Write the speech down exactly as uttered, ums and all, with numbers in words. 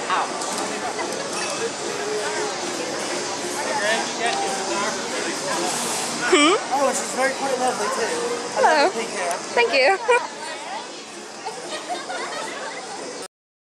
Hmm? Oh, she's very quite lovely too. Hello. Pink hair. Thank you.